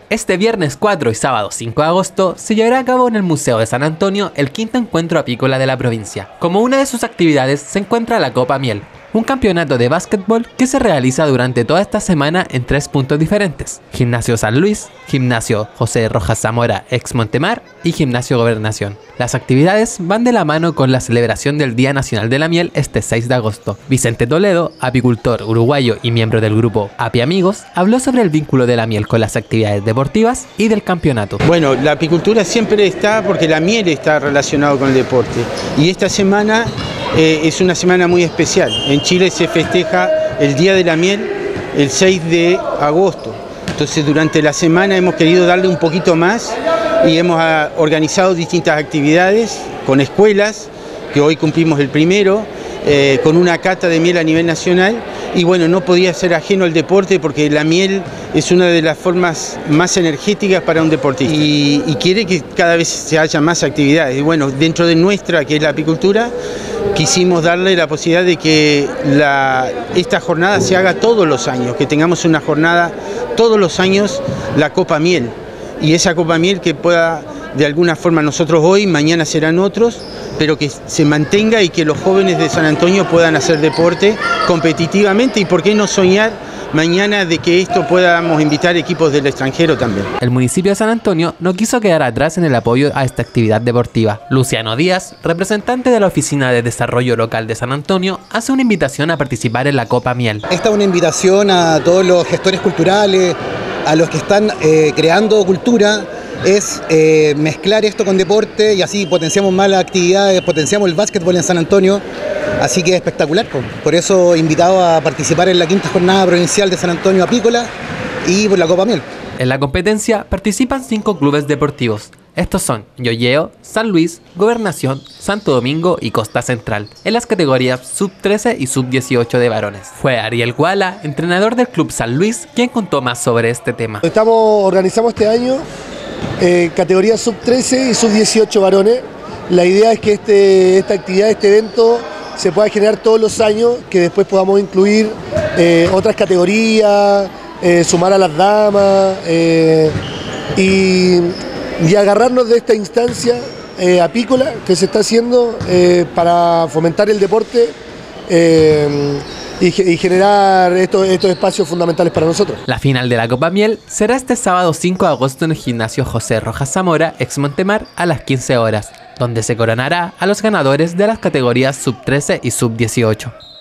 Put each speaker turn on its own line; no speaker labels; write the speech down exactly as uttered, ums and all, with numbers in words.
Este viernes cuatro y sábado cinco de agosto se llevará a cabo en el Museo de San Antonio el quinto encuentro apícola de la provincia. Como una de sus actividades se encuentra la Copa Miel, un campeonato de básquetbol que se realiza durante toda esta semana en tres puntos diferentes: Gimnasio San Luis, Gimnasio José Rojas Zamora ex Montemar y Gimnasio Gobernación. Las actividades van de la mano con la celebración del Día Nacional de la Miel este seis de agosto. Vicente Toledo, apicultor uruguayo y miembro del grupo Api Amigos, habló sobre el vínculo de la miel con las actividades deportivas y del campeonato.
Bueno, la apicultura siempre está porque la miel está relacionada con el deporte. Y esta semana eh, es una semana muy especial. En Chile se festeja el Día de la Miel el seis de agosto. Entonces durante la semana hemos querido darle un poquito más y hemos ah, organizado distintas actividades con escuelas, que hoy cumplimos el primero, eh, con una cata de miel a nivel nacional. Y bueno, no podía ser ajeno al deporte porque la miel es una de las formas más energéticas para un deportista y, y quiere que cada vez se haya más actividades. Y bueno, dentro de nuestra, que es la apicultura, quisimos darle la posibilidad de que la, esta jornada se haga todos los años, que tengamos una jornada todos los años, la Copa Miel. Y esa Copa Miel que pueda, de alguna forma, nosotros hoy, mañana serán otros, pero que se mantenga y que los jóvenes de San Antonio puedan hacer deporte competitivamente y por qué no soñar mañana de que esto podamos invitar equipos del extranjero también.
El municipio de San Antonio no quiso quedar atrás en el apoyo a esta actividad deportiva. Luciano Díaz, representante de la Oficina de Desarrollo Local de San Antonio, hace una invitación a participar en la Copa Miel.
Esta es una invitación a todos los gestores culturales, a los que están eh, creando cultura, es eh, mezclar esto con deporte y así potenciamos más las actividades, potenciamos el básquetbol en San Antonio, así que es espectacular. Por eso invitado a participar en la quinta jornada provincial de San Antonio Apícola y por la Copa Miel.
En la competencia participan cinco clubes deportivos. Estos son Yoyeo, San Luis, Gobernación, Santo Domingo y Costa Central, en las categorías sub trece y sub dieciocho de varones. Fue Ariel Guala, entrenador del Club San Luis, quien contó más sobre este tema.
Estamos, organizamos este año eh, categorías sub trece y sub dieciocho varones. La idea es que este, esta actividad, este evento, se pueda generar todos los años, que después podamos incluir eh, otras categorías, eh, sumar a las damas eh, y... y agarrarnos de esta instancia eh, apícola que se está haciendo eh, para fomentar el deporte eh, y, y generar estos, estos espacios fundamentales para nosotros.
La final de la Copa Miel será este sábado cinco de agosto en el Gimnasio José Rojas Zamora ex Montemar a las quince horas, donde se coronará a los ganadores de las categorías sub trece y sub dieciocho.